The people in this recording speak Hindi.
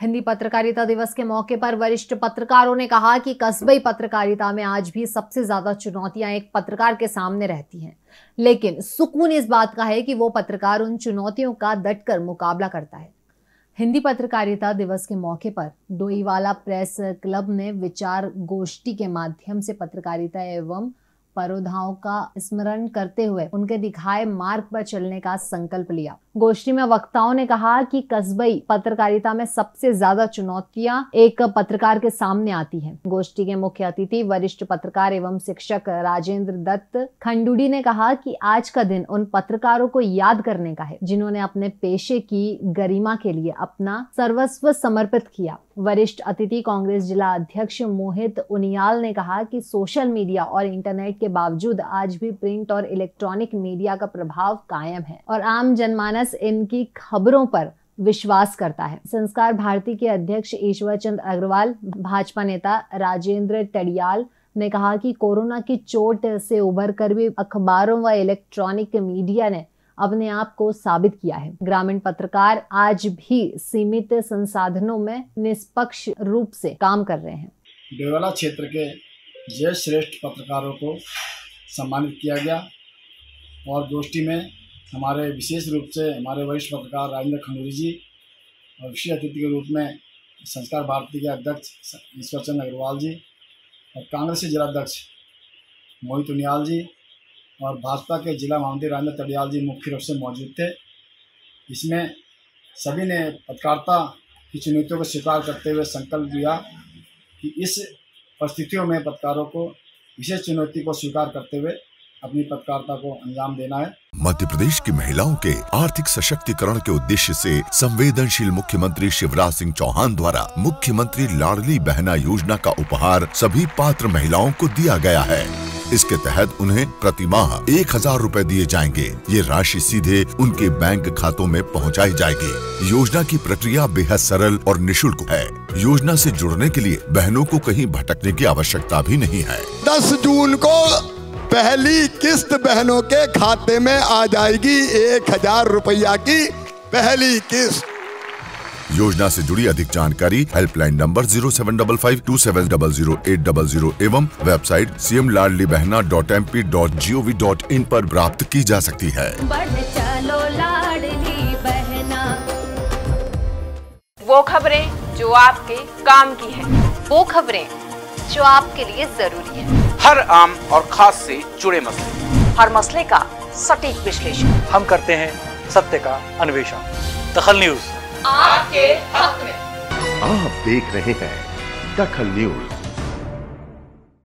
हिंदी पत्रकारिता दिवस के मौके पर वरिष्ठ पत्रकारों ने कहा कि कस्बई पत्रकारिता में आज भी सबसे ज्यादा चुनौतियां एक पत्रकार के सामने रहती हैं, लेकिन सुकून इस बात का है कि वो पत्रकार उन चुनौतियों का डटकर मुकाबला करता है। हिंदी पत्रकारिता दिवस के मौके पर डोईवाला प्रेस क्लब ने विचार गोष्ठी के माध्यम से पत्रकारिता एवं परोधाओं का स्मरण करते हुए उनके दिखाए मार्ग पर चलने का संकल्प लिया। गोष्ठी में वक्ताओं ने कहा कि कस्बई पत्रकारिता में सबसे ज्यादा चुनौतियां एक पत्रकार के सामने आती हैं। गोष्ठी के मुख्य अतिथि वरिष्ठ पत्रकार एवं शिक्षक राजेंद्र दत्त खंडूड़ी ने कहा कि आज का दिन उन पत्रकारों को याद करने का है जिन्होंने अपने पेशे की गरिमा के लिए अपना सर्वस्व समर्पित किया। वरिष्ठ अतिथि कांग्रेस जिला अध्यक्ष मोहित उनियाल ने कहा कि सोशल मीडिया और इंटरनेट के बावजूद आज भी प्रिंट और इलेक्ट्रॉनिक मीडिया का प्रभाव कायम है और आम जनमानस इनकी खबरों पर विश्वास करता है। संस्कार भारती के अध्यक्ष ईश्वर चंद अग्रवाल, भाजपा नेता राजेंद्र टडियाल ने कहा कि कोरोना की चोट से उभरकर भी अखबारों व इलेक्ट्रॉनिक मीडिया ने अपने आप को साबित किया है। ग्रामीण पत्रकार आज भी सीमित संसाधनों में निष्पक्ष रूप से काम कर रहे हैं। डोईवाला क्षेत्र के जय श्रेष्ठ पत्रकारों को सम्मानित किया गया और गोष्ठी में हमारे विशेष रूप से हमारे वरिष्ठ पत्रकार राजेंद्र खंडूड़ी जी और विशेष अतिथि के रूप में संस्कार भारती के अध्यक्ष ईश्वर चंद अग्रवाल जी और कांग्रेस के जिलाध्यक्ष मोहित उनियाल जी और भाजपा के जिला महामंत्री राजेंद्र टडियाल जी मुख्य रूप से मौजूद थे। इसमें सभी ने पत्रकारिता की चुनौतियों को स्वीकार करते हुए संकल्प लिया कि इस परिस्थितियों में पत्रकारों को विशेष चुनौती को स्वीकार करते हुए अपनी पत्रकारिता को अंजाम देना है। मध्य प्रदेश की महिलाओं के आर्थिक सशक्तिकरण के उद्देश्य से संवेदनशील मुख्यमंत्री शिवराज सिंह चौहान द्वारा मुख्यमंत्री लाडली बहना योजना का उपहार सभी पात्र महिलाओं को दिया गया है। इसके तहत उन्हें प्रति माह 1000 रुपए दिए जाएंगे। ये राशि सीधे उनके बैंक खातों में पहुंचाई जाएगी। योजना की प्रक्रिया बेहद सरल और निःशुल्क है। योजना से जुड़ने के लिए बहनों को कहीं भटकने की आवश्यकता भी नहीं है। 10 जून को पहली किस्त बहनों के खाते में आ जाएगी। 1000 रुपया की पहली किस्त। योजना से जुड़ी अधिक जानकारी हेल्पलाइन नंबर 07552700800 एवं वेबसाइट cmladlibehna.mp.gov.in पर प्राप्त की जा सकती है। बढ़ चलो लाडली बहना। वो खबरें जो आपके काम की है, वो खबरें जो आपके लिए जरूरी है। हर आम और खास से जुड़े मसले, हर मसले का सटीक विश्लेषण हम करते हैं सत्य का अन्वेषण। दखल न्यूज आपके हक में। आप देख रहे हैं दखल न्यूज।